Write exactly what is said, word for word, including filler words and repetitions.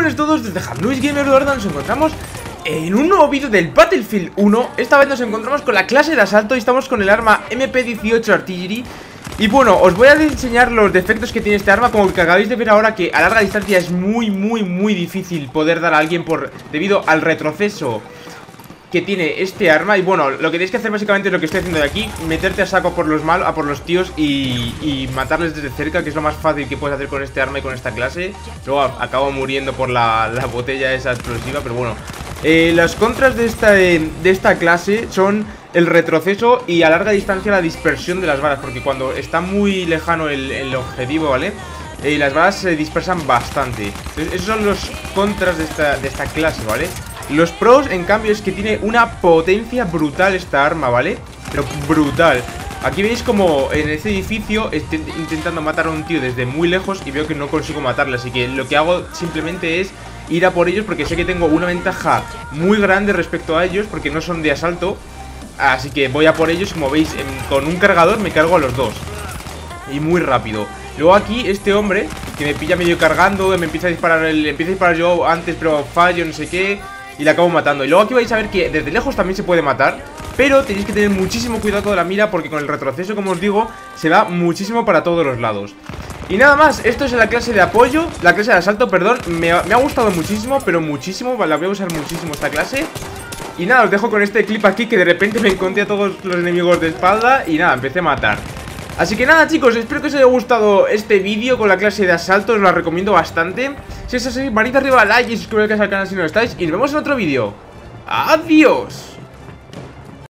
buenas a todos, desde Hamluis Gamer, ahora nos encontramos en un nuevo vídeo del Battlefield uno. Esta vez nos encontramos con la clase de asalto y estamos con el arma M P dieciocho Artillery. Y bueno, os voy a enseñar los defectos que tiene este arma, como el que acabáis de ver ahora, que a larga distancia es muy, muy, muy difícil poder dar a alguien por debido al retroceso que tiene este arma. Y bueno, lo que tenéis que hacer básicamente es lo que estoy haciendo de aquí: meterte a saco por los malos, a por los tíos y, y matarles desde cerca, que es lo más fácil que puedes hacer con este arma y con esta clase. Luego acabo muriendo por la, la botella esa explosiva, pero bueno. Eh, las contras de esta, de, de esta clase son el retroceso y a larga distancia la dispersión de las balas, porque cuando está muy lejano el, el objetivo, ¿vale? Eh, las balas se dispersan bastante. Entonces, esos son los contras de esta, de esta clase, ¿vale? Los pros, en cambio, es que tiene una potencia brutal esta arma, ¿vale? Pero brutal. Aquí veis como en este edificio estoy intentando matar a un tío desde muy lejos y veo que no consigo matarle. Así que lo que hago simplemente es ir a por ellos, porque sé que tengo una ventaja muy grande respecto a ellos, porque no son de asalto. Así que voy a por ellos. Como veis, en, con un cargador me cargo a los dos y muy rápido. Luego aquí este hombre que me pilla medio cargando, me empieza a disparar, el, empieza a disparar yo antes pero fallo, no sé qué, y le acabo matando. Y luego aquí vais a ver que desde lejos también se puede matar, pero tenéis que tener muchísimo cuidado con la mira, porque con el retroceso, como os digo, se va muchísimo para todos los lados. Y nada más, esto es la clase de apoyo, la clase de asalto, perdón. Me ha, me ha gustado muchísimo, pero muchísimo, la voy a usar muchísimo esta clase. Y nada, os dejo con este clip aquí, que de repente me encontré a todos los enemigos de espalda y nada, empecé a matar. Así que nada, chicos, espero que os haya gustado este vídeo con la clase de asalto, os la recomiendo bastante. Si es así, manita arriba, like y suscribiros al canal si no lo estáis, y nos vemos en otro vídeo. ¡Adiós!